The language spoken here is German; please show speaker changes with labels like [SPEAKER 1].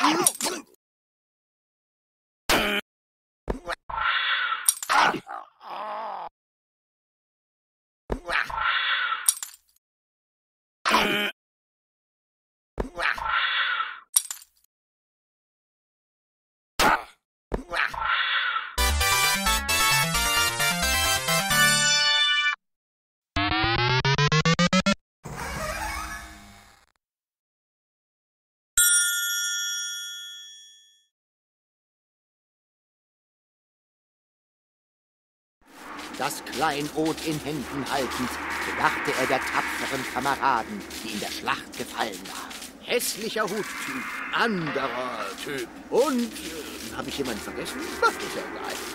[SPEAKER 1] Das Kleinod in Händen haltend, gedachte er der tapferen Kameraden, die in der Schlacht gefallen waren. Hässlicher Huttyp, anderer Typ und... habe ich jemanden vergessen? Das ist ja egal.